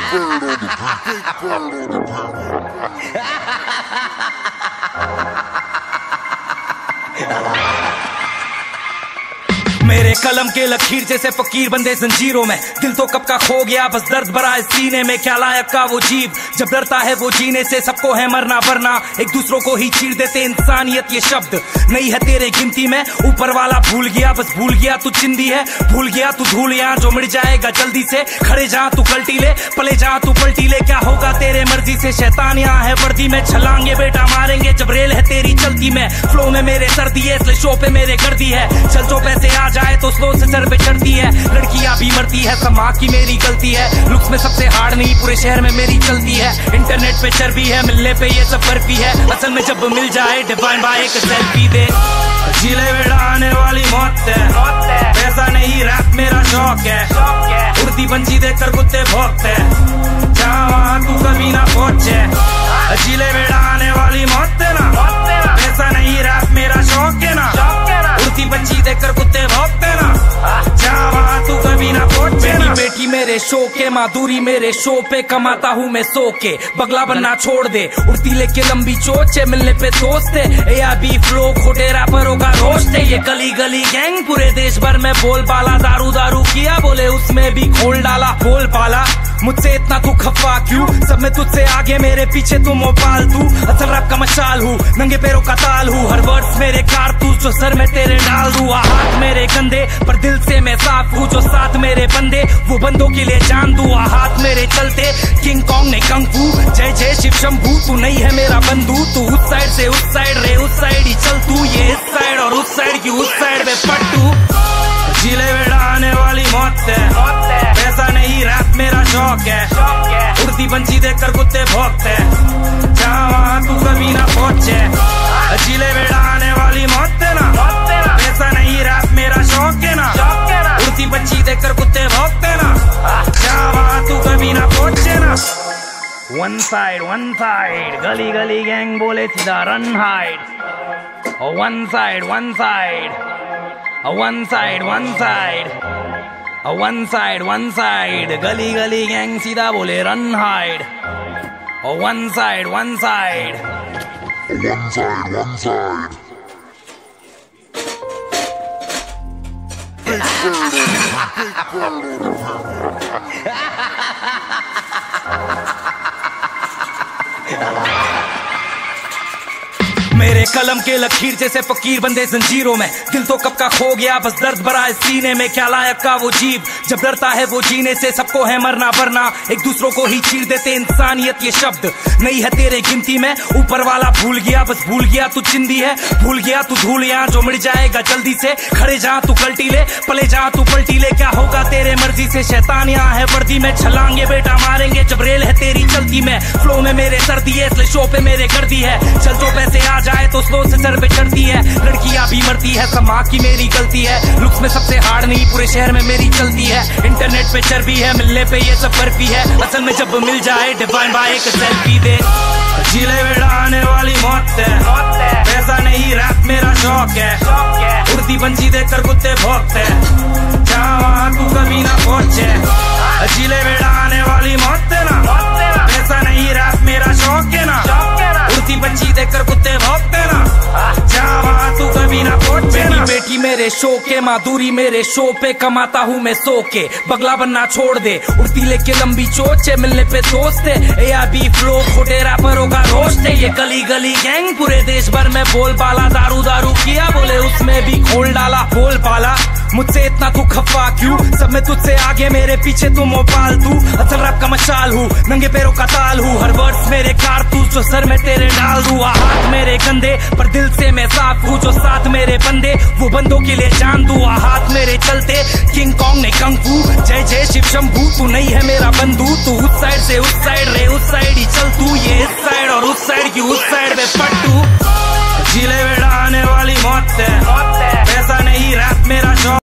मेरे कलम के लकीर जैसे फकीर बंदे जंजीरों में, दिल तो कब का खो गया बस दर्द भरा है सीने में। क्या लायक का वो जीव जब डरता है वो जीने से, सबको है मरना वरना एक दूसरों को ही चीर देते इंसानियत ये शब्द नहीं है तेरे गिनती में। ऊपर वाला भूल गया बस भूल गया तू चिंदी है, भूल गया तू धूल यहाँ जो मिट जाएगा जल्दी से। खड़े जहाँ तू कल्टी ले, पले जहाँ तू पलटी ले, क्या होगा तेरे मर्जी से। शैतान यहाँ है वर्दी में, छलांगे बेटा मारेंगे जब रेल है तेरी चलती में। फ्लो में मेरे सर्दी है इसलिए शो पे मेरे कर दी है, चल जो पैसे आ जाए तो स्लो से सर पे चढ़ती है। लड़कियां भी मरती है समाज की मेरी गलती है, लुक्स में सबसे हार्ड नहीं पूरे शहर में मेरी चलती है। इंटरनेट पे चर्बी है मिलने पे ये सब बर्फी है, असल में जब मिल जाए डिवाइन बाय एक सेल्फी दे। जिले बेड़ा आने वाली मौत है, पैसा नहीं रैप मेरा शौक है। उड़ती पंछी देखकर कुत्ते भौंकते हैं, जहाँ वहाँ तू कभी ना पहुंचे। जिले बेड़ा आने वाली मौत है ना, पैसा नहीं रैप मेरा शौक है ना। उड़ती पंछी देखकर कुत्ते भौंकते ना, जहाँ वहाँ तू कभी ना पहुंचे। मेरी बेटी मेरे शो के, माधुरी मेरे शो पे, कमाता हूँ मैं सो के। बगला बनना छोड़ दे, उड़ती लेके लंबी चोच है, मिलने पे दोस्त है। ARB फ्लो खोटे रैपरों का रोस्ट है। ये गली गली गैंग पूरे देश भर में बोल बाला, दारू दारू किया बोले उसमें भी खोल डाला। बोल पाला मुझसे इतना तू खफा क्यों, सब में तुझसे आगे मेरे पीछे तू मोपाल तू। असल रैप का मशाल हूँ, नंगे पैरों का ताल हूँ, हर वर्ड्स मेरे कारतूस जो सर में तेरे डाल दूँ। हाथ मेरे गंदे पर दिल से मैं साफ हूँ, जो साथ मेरे बंदे वो बंदों के लिए जान दूँ। हाथ मेरे चलते किंग कॉन्ग ने कंग फू, जय जय शिव शंभू। तू नहीं है मेरा बंधु, तू उस साइड से उस साइड रे, उस साइड ही चल तू। ये इस साइड और उस साइड की उस साइड में पट्टू। जिले बेड़ा आने वाली मौत है, पैसा नहीं रैप मेरा शौक है। उड़ती पंछी देखकर कुत्ते भौंकते हैं, जहाँ वहाँ तू कभी ना पहुंचे। जिले बेड़ा आने वाली मौत है ना, पैसा नहीं रैप मेरा शौक है ना। उड़ती पंछी देखकर कुत्ते भौंकते ना, जहाँ वहाँ तू कभी ना पहुंचे ना। वन साइड गली गली गैंग बोले सीधा run hide. One side one side गली गली गैंग सीधा बोले रन हाइड। वन साइड मेरे कलम के लकीर जैसे फकीर बंदे जंजीरों में, दिल तो कब का खो गया बस दर्द भरा है सीने में। क्या लायक का वो जीव जब डरता है वो जीने से, सबको है मरना वरना एक दूसरों को ही चीर देते इंसानियत ये शब्द नहीं है तेरे गिनती में। ऊपर वाला भूल गया बस भूल गया तू चिंदी है, भूल गया तू धूल यहाँ जो मिट जाएगा जल्दी से। खड़े जहाँ तू कल्टी ले, पले जहाँ तू पलटी ले, क्या होगा तेरे मर्जी से। शैतान यहाँ है वर्दी में, छलांगे बेटा मारेंगे जब रेल है तेरी चलती में। फ्लो में मेरे सर्दी है इसलिए शो पे मेरे कर दी है, चल जो पैसे आ जाए तो स्लो से सर पे चढ़ती है। लड़कियां भी मरती है समाज की मेरी गलती है, लुक्स में सबसे हार्ड नहीं पूरे शहर में मेरी चलती है। इंटरनेट पे चर्बी है मिलने पे ये सब बर्फी है, असल में जब मिल जाए डिवाइन बाय एक सेल्फी दे। जिले बेड़ा आने वाली मौत है, पैसा नहीं रैप मेरा शौक है। उड़ती पंछी देखकर कुत्ते भौंकते हैं, जहाँ वहाँ तू कभी ना पहुंचे। जिले बेड़ा आने वाली मौत है ना, पैसा नहीं रैप मेरा शौक है ना। उड़ती पंछी देखकर कुत्ते भौंकते ना, जहाँ वहाँ तू कभी ना पहुंचे। मेरी बेटी मेरे शो के, माधुरी मेरे शो पे, कमाता हूँ मैं सो के। बगला बनना छोड़ दे, उड़ती लेके लंबी चोच है, मिलने पे दोस्त है। ARB फ्लो खोटे रैपरों का रोस्ट है। ये गली गली गैंग पूरे देश भर में बोल बाला, दारू दारू किया बोले उसमें भी खोल डाला। बोल पाला मुझसे इतना तू खफा क्यों, सब में तुझसे आगे मेरे पीछे तू मोपाल तू। असल रैप का मशाल हूँ, नंगे पैरों का ताल हूँ, हर वर्ड्स मेरे कारतूस जो सर में तेरे डाल दूँ। हाथ मेरे गंदे पर दिल से मैं साफ हूँ, जो साथ मेरे बंदे वो बंदों के लिए जान दूँ। हाथ मेरे चलते किंग कॉन्ग ने कंग फू, जय जय शिव शंभू। तू नहीं है मेरा बंधु, तू उस साइड से उस साइड रे, उस साइड ही चल तू। ये इस साइड और उस साइड की उस साइड में पट्टू। जिले बेड़ा आने वाली मौत है, पैसा नहीं रैप मेरा शौक।